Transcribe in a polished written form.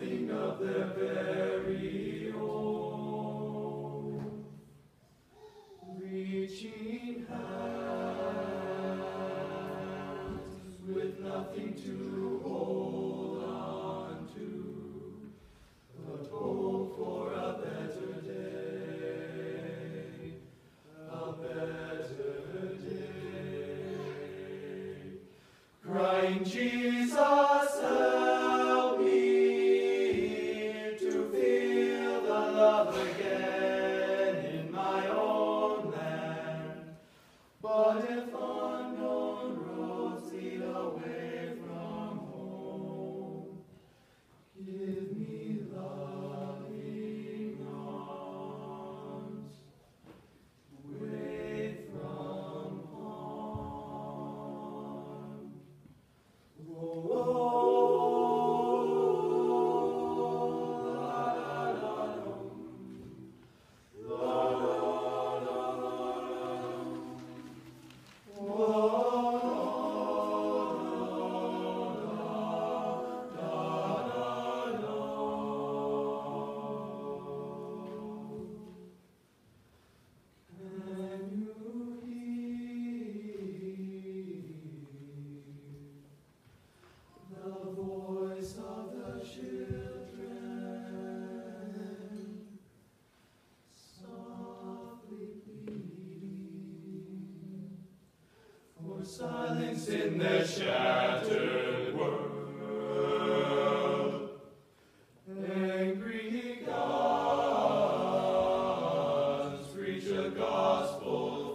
something of their very own. Reaching hands with nothing to hold on to, but hope for a better day, a better day. Crying, Jesus, help me to feel the love again in my own land. But if unknown roads lead away from home, give me loving arms away from harm. Silence in their shattered world. Angry gods preach a gospel